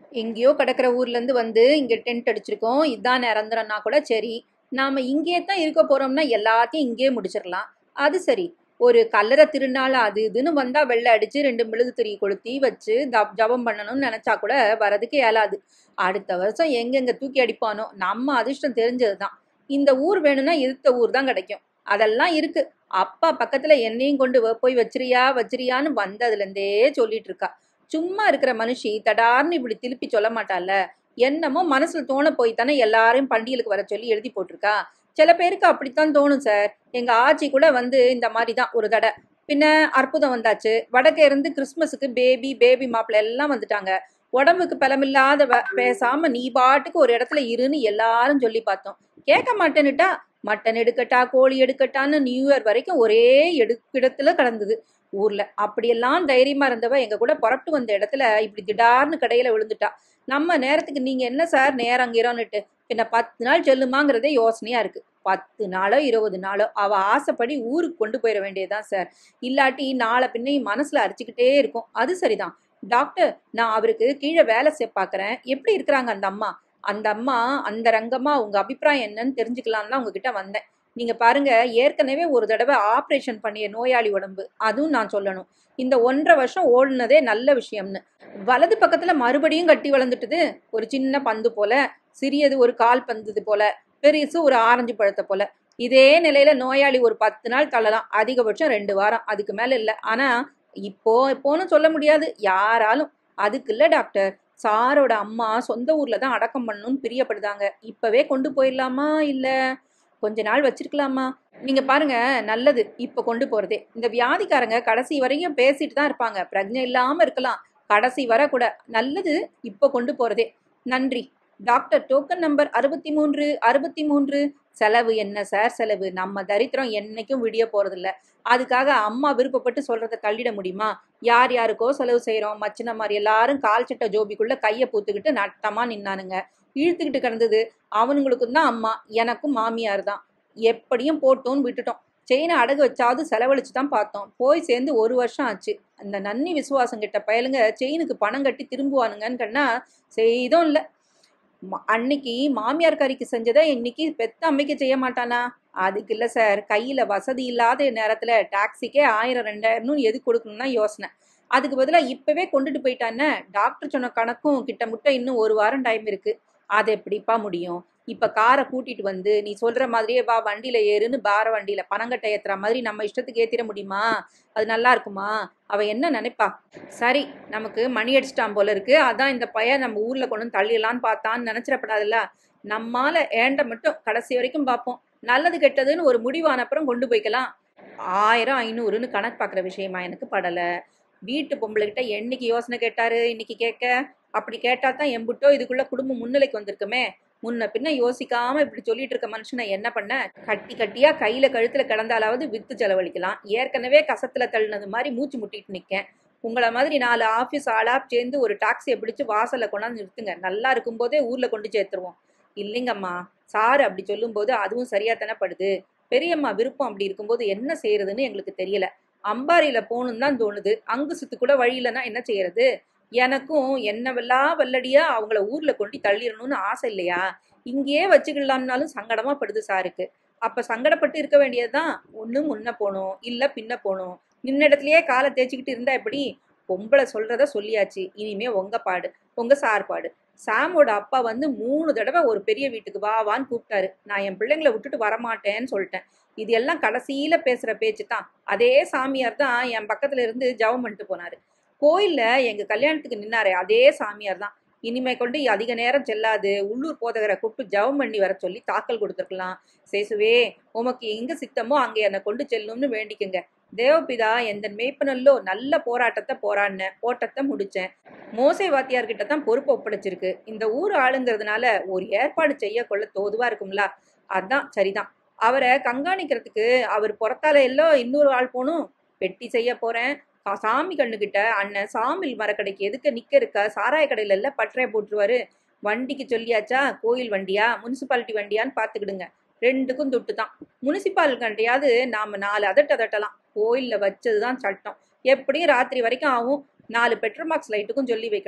எங்கேயோ கிடக்கிற ஊர்லேருந்து வந்து இங்கே டென்ட் அடிச்சிருக்கோம், இதான் நிரந்தரம்னா கூட சரி. நாம் இங்கேயே தான் இருக்க போகிறோம்னா எல்லாத்தையும் இங்கேயே முடிச்சிடலாம். அது சரி, ஒரு கல்லறை திருநாள் அது இதுன்னு வந்தால் வெள்ளை அடித்து 2 மெழுகுத்திரி கொளுத்தி வச்சு ஜபம் பண்ணணும்னு நினச்சா கூட வரதுக்கு இயலாது. அடுத்த வருஷம் எங்கெங்கே தூக்கி அடிப்பானோ, நம்ம அதிர்ஷ்டம் தெரிஞ்சது தான். இந்த ஊர் வேணும்னா இருத்த ஊர் தான் கிடைக்கும். அதெல்லாம் இருக்கு. அப்பா பக்கத்தில் என்னையும் கொண்டு போய் வச்சிரியா வச்சிரியான்னு வந்ததுலேருந்தே சொல்லிட்டு இருக்கா. சும்மா இருக்கிற மனுஷி தடார்னு இப்படி திருப்பி சொல்ல மாட்டால. என்னமோ மனசுல தோண போய் தானே எல்லாரையும் பண்டிகைக்கு வர சொல்லி எழுதி போட்டிருக்கா. சில பேருக்கு அப்படித்தான் தோணும் சார். எங்க ஆச்சி கூட வந்து இந்த மாதிரி தான் ஒரு தடவை. பின்ன அற்புதம் வந்தாச்சு. வடக்கே இருந்து கிறிஸ்துமஸுக்கு பேபி பேபி மாப்பிள்ளை எல்லாம் வந்துட்டாங்க. உடம்புக்கு பலமில்லாத பேசாம நீ பாட்டுக்கு ஒரு இடத்துல இருன்னு எல்லாரும் சொல்லி பார்த்தோம். கேட்க மாட்டேன்னுட்டா. மட்டன் எடுக்கட்டா கோழி எடுக்கட்டான்னு நியூ இயர் வரைக்கும் ஒரே இடத்துல கடந்தது ஊர்ல. அப்படியெல்லாம் தைரியமா இருந்தவ எங்க கூட புறப்பட்டு வந்த இடத்துல இப்படி திடார்னு கடையில விழுந்துட்டா. நம்ம நேரத்துக்கு நீங்க என்ன சார் நேரம் அங்கிறோன்னுட்டு பின்ன 10 நாள் செல்லுமாங்கிறதே யோசனையா இருக்கு. 10 நாளோ 20 நாளோ அவ ஆசைப்படி ஊருக்கு கொண்டு போயிட வேண்டியதுதான் சார். இல்லாட்டி நாளை பின்னையும் மனசுல அரிச்சுக்கிட்டே இருக்கும். அது சரிதான் டாக்டர், நான் அவருக்கு கீழே வேலை பாக்குறேன். எப்படி இருக்கிறாங்க அந்த அம்மா? அந்த அம்மா அந்த ரங்கம்மா, உங்க அபிப்பிராயம் என்னன்னு தெரிஞ்சுக்கலாம்னு தான் உங்ககிட்ட வந்தேன். நீங்க பாருங்க, ஏற்கனவே ஒரு தடவை ஆப்ரேஷன் பண்ணிய நோயாளி உடம்பு, அதுவும் நான் சொல்லணும். இந்த 1.5 வருஷம் ஓடுனதே நல்ல விஷயம்னு. வலது பக்கத்துல மறுபடியும் கட்டி வளர்ந்துட்டுது. ஒரு சின்ன பந்து போல, சிறியது ஒரு கால் பந்து போல, பெருசு ஒரு ஆரஞ்சு பழத்தை போல. இதே நிலையில நோயாளி ஒரு 10 நாள் தள்ளலாம், அதிகபட்சம் 2 வாரம், அதுக்கு மேல இல்ல. ஆனா இப்போன்னு சொல்ல முடியாது யாராலும். அதுக்கு இல்ல டாக்டர், சாரோட அம்மா சொந்த ஊர்ல தான் அடக்கம் பண்ணணும்னு பிரியப்படுதாங்க. இப்பவே கொண்டு போயிடலாமா இல்ல கொஞ்ச நாள் வச்சிருக்கலாமா? நீங்க பாருங்க, நல்லது இப்ப கொண்டு போறதே. இந்த வியாதிக்காரங்க கடைசி வரையும் பேசிட்டு தான் இருப்பாங்க. பிரஜை இல்லாம இருக்கலாம், கடைசி வர கூட. நல்லது இப்ப கொண்டு போறதே. நன்றி டாக்டர். Token number 63 63. செலவு என்ன சார் செலவு? நம்ம தரித்திரம் என்னைக்கும் விடிய போறதில்ல. அதுக்காக அம்மா விருப்பப்பட்டு சொல்றத தள்ளிட முடியுமா? யார் யாருக்கோ செலவு செய்யறோம். மச்சின மாதிரி எல்லாரும் கால் சட்ட ஜோபிக்குள்ள கைய பூத்துக்கிட்டு நட்டமா நின்னானுங்க. இழுத்துக்கிட்டு கிடந்தது அவனுங்களுக்கும் தான் அம்மா, எனக்கும் மாமியார் தான். எப்படியும் போட்டோன்னு விட்டுட்டோம். செயினை அடகு வச்சாவது செலவழிச்சு தான் பார்த்தோம். போய் சேர்ந்து 1 வருஷம் ஆச்சு. அந்த நன்னி விசுவாசம் கிட்ட பயலுங்க செயினுக்கு பணம் கட்டி திரும்புவானுங்கன்னு கண்ணா செய்தும் இல்லை. அன்னைக்கு மாமியார் கறிக்கு செஞ்சதை இன்னைக்கு பெத்த அம்மைக்கு செய்ய மாட்டானா? அதுக்கு இல்லை சார், கையில வசதி இல்லாத நேரத்துல டாக்ஸிக்கே 1000 2000 எது கொடுக்கணும்னா யோசனை. அதுக்கு பதிலாக இப்பவே கொண்டுட்டு போயிட்டானே. டாக்டர் சொன்ன கணக்கும் கிட்டமுட்ட இன்னும் 1 வாரம் டைம் இருக்கு. அது எப்படிப்பா முடியும்? இப்ப காரை கூட்டிட்டு வந்து நீ சொல்ற மாதிரியே வா வண்டியில ஏறுன்னு பார வண்டியில பனங்கட்டை ஏத்துற மாதிரி நம்ம இஷ்டத்துக்கு ஏத்திட முடியுமா? அது நல்லா இருக்குமா? அவ என்ன நினைப்பா? சரி, நமக்கு மணி அடிச்சிட்டான் போல இருக்கு, அதான் இந்த பையன் நம்ம ஊர்ல கொண்டு தள்ளிடலான்னு பார்த்தான்னு நினைச்சிடப்படாதுல்ல. நம்மால ஏண்ட மட்டும் கடைசி வரைக்கும் பார்ப்போம். நல்லது கெட்டதுன்னு ஒரு முடிவான அப்புறம் கொண்டு போய்க்கலாம். 1000 500ன்னு கணக்கு பார்க்குற விஷயமா எனக்கு படல. வீட்டு பொம்பளைகிட்ட என்னைக்கு யோசனை கேட்டாரு இன்னைக்கு கேட்க? அப்படி கேட்டா தான் எம்புட்டோ இதுக்குள்ள குடும்பம் முன்னிலைக்கு வந்திருக்குமே. முன்ன பின்ன யோசிக்காம இப்படி சொல்லிட்டு இருக்க மனுஷனை என்ன பண்ண? கட்டி கட்டியா கையில கழுத்துல கிடந்தாலாவது வித்து செலவழிக்கலாம். ஏற்கனவே கசத்துல தள்ளினது மாதிரி மூச்சு முட்டிட்டு நிக்கேன். உங்களை மாதிரி 4 ஆபீஸ் ஆளா சேர்ந்து ஒரு டாக்ஸியை பிடிச்சு வாசல்ல கொண்டாந்து நிறுத்துங்க. நல்லா இருக்கும் போதே ஊர்ல கொண்டு சேர்த்துருவோம். இல்லைங்கம்மா, சாரு அப்படி சொல்லும் போது அதுவும் சரியா தானே படுது. பெரியம்மா விருப்பம் அப்படி இருக்கும்போது என்ன செய்யறதுன்னு எங்களுக்கு தெரியல. அம்பாரியில போகணும்னு தான் தோணுது. அங்கு சுத்து கூட வழி இல்லைன்னா என்ன செய்யறது? எனக்கும் என்னவெல்லாம் வல்லடியா அவங்கள ஊர்ல கொண்டு தள்ளிடணும்னு ஆசை இல்லையா? இங்கேயே வச்சுக்கலாம்னாலும் சங்கடமா படுது சாருக்கு. அப்ப சங்கடப்பட்டு இருக்க வேண்டியதுதான். ஒண்ணு முன்ன போகணும், இல்ல பின்ன போகணும். நின்ன இடத்துலயே காலை தேய்ச்சிக்கிட்டு இருந்தா எப்படி? பொம்பளை சொல்றத சொல்லியாச்சு, இனிமே உங்க பாடு, உங்க சார்பாடு. சாமோட அப்பா வந்து 3 தடவை ஒரு பெரிய வீட்டுக்கு வா வான்னு கூப்பிட்டாரு. நான் என் பிள்ளைங்களை விட்டுட்டு வரமாட்டேன்னு சொல்லிட்டேன். இது எல்லாம் கடைசியில பேசுற பேச்சு தான். அதே சாமியார் தான் என் பக்கத்துல இருந்து ஜெபம் பண்ணிட்டு போனாரு. கோயில்ல எங்க கல்யாணத்துக்கு நின்னாரே அதே சாமியார் தான். இனிமே கொண்டு அதிக நேரம் செல்லாது, உள்ளூர் போதகரை கூப்பிட்டு ஜெபம் பண்ணி வர சொல்லி தாக்கல் கொடுத்துருக்கலாம். சேசுவே, உமக்கு எங்க சித்தமோ அங்க என்னை கொண்டு செல்லும்னு வேண்டிக்குங்க. தேவபிதா எந்த மேய்ப்பனல்லோ நல்ல போராட்டத்தை ஓட்டத்தை முடிச்சேன். மோசே வாத்தியார்கிட்ட தான் பொறுப்பு ஒப்படைச்சிருக்கு. இந்த ஊர் ஆளுங்கிறதுனால ஒரு ஏற்பாடு செய்ய கொள்ள தோதுவா இருக்கும்ல. அதான் சரிதான். அவரை கண்காணிக்கிறதுக்கு அவர் புறத்தால எல்லாம் இன்னொரு ஆள் போகணும். பெட்டி செய்ய போறேன். சாமி கண்ணுகிட்ட அண்ணன் சாமில் மரக்கடைக்கு எதுக்கு நிக்க இருக்க? சாராய கடையில எல்லாம் பற்றைய போட்டுருவாரு. வண்டிக்கு சொல்லியாச்சா? கோயில் வண்டியா முனிசிபாலிட்டி வண்டியான்னு பாத்துக்கிடுங்க. 2க்கும் துட்டு தான். முனிசிபால் கண்டையாவது நாம 4 அதட்டலாம். கோயில்ல வச்சதுதான் சட்டம். எப்படியும் ராத்திரி வரைக்கும் ஆகும். 4 பெட்ரோல் மார்க்ஸ் லைட்டுக்கும் சொல்லி வைக்கணும்.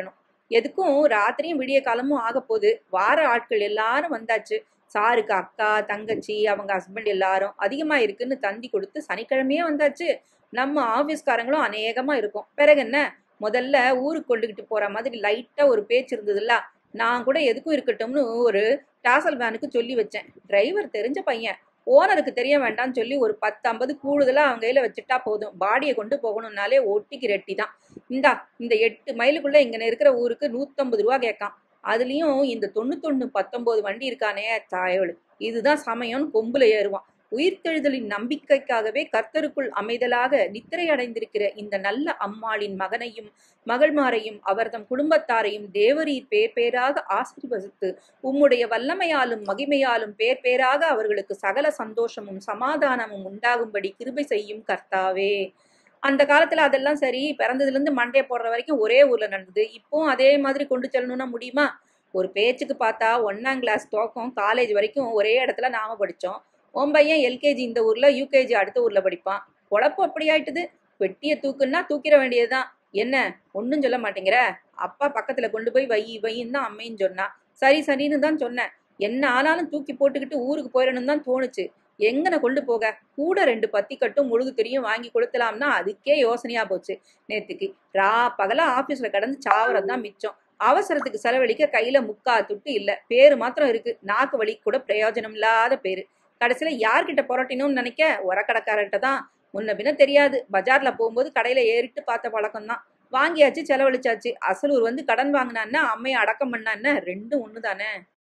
எதுக்கும் ராத்திரியும் விடிய காலமும் ஆக போகுது. வார ஆட்கள் எல்லாரும் வந்தாச்சு. சாருக்கு அக்கா தங்கச்சி அவங்க ஹஸ்பண்ட் எல்லாரும் அதிகமா இருக்குன்னு தந்தி கொடுத்து சனிக்கிழமையே வந்தாச்சு. நம்ம ஆபீஸ்காரங்களும் அநேகமா இருக்கும். பிறகு என்ன, முதல்ல ஊருக்கு கொண்டுகிட்டு போற மாதிரி லைட்டா ஒரு பேச்சு இருந்ததுல்ல. நான் கூட எதுக்கும் இருக்கட்டும்னு ஒரு டாசல் வேனுக்கு சொல்லி வச்சேன். டிரைவர் தெரிஞ்ச பையன், ஓனருக்கு தெரிய வேண்டாம்னு சொல்லி ஒரு 10-50 கூடுதலா அவங்க கையில வச்சுட்டா போதும். பாடியை கொண்டு போகணும்னாலே ஒட்டிக்கு ரெட்டி தான். இந்த 8 மைலுக்குள்ள இங்க இருக்கிற ஊருக்கு 150 ரூபா கேட்கான். அதுலயும் இந்த 91-19 வண்டி இருக்கானே தாயோடு, இதுதான் சமயம்னு கொம்புல ஏறுவான். உயிர்த்தெழுதலின் நம்பிக்கைக்காகவே கர்த்தருக்குள் அமைதலாக நித்திரை அடைந்திருக்கிற இந்த நல்ல அம்மாளின் மகனையும் மகள்மாரையும் அவர்தம் குடும்பத்தாரையும் தேவரீர் பேர் பேராக ஆசீர்வதித்து உம்முடைய வல்லமையாலும் மகிமையாலும் பேர் பேராக அவர்களுக்கு சகல சந்தோஷமும் சமாதானமும் உண்டாகும்படி கிருபை செய்யும் கர்த்தாவே. அந்த காலத்துல அதெல்லாம் சரி, பிறந்ததுல இருந்து மண்டைய போடுற வரைக்கும் ஒரே ஊர்ல நடந்தது. இப்பவும் அதே மாதிரி கொண்டு செல்லணும்னா முடியுமா? ஒரு பேச்சுக்கு பார்த்தா 1ஆம் கிளாஸ் துவக்கம் காலேஜ் வரைக்கும் ஒரே இடத்துல நாம படிச்சோம். உன் பையன் எல்கேஜி இந்த ஊர்ல, யூகேஜி அடுத்த ஊர்ல படிப்பான். குழப்பம் அப்படி ஆயிட்டுது. வெட்டிய தூக்குன்னா தூக்கிட வேண்டியதுதான். என்ன ஒன்னும் சொல்ல மாட்டேங்கிற? அப்பா பக்கத்துல கொண்டு போய் வையின்னு தான் அம்மைன்னு சொன்னா. சரின்னு தான் சொன்னேன். என்ன ஆனாலும் தூக்கி போட்டுக்கிட்டு ஊருக்கு போயிடணும் தான் தோணுச்சு. எங்கன கொண்டு போக? கூட 2 பத்திக்கட்டும் முழுகு தெரியும் வாங்கி கொடுத்தலாம்னா அதுக்கே யோசனையா போச்சு. நேத்துக்கு பகலா ஆபீஸ்ல கடந்து சாவறதுதான் மிச்சம். அவசரத்துக்கு செலவழிக்க கையில முக்கா துட்டு இல்ல. பேரு மாத்திரம் இருக்கு. நாக்கு வலி கூட பிரயோஜனம் இல்லாத பேரு. கடைசியில யார்கிட்ட புரட்டினோம்னு நினைக்க? உரக்கடைக்காரர்கிட்ட தான். முன்ன பின்ன தெரியாது. பஜார்ல போகும்போது கடையில ஏறிட்டு பார்த்த பழக்கம் தான். வாங்கியாச்சு, செலவழிச்சாச்சு. அசலூர் வந்து கடன் வாங்கினான்னா அம்மையை அடக்கம் பண்ணான்னா ரெண்டும் ஒண்ணுதானே.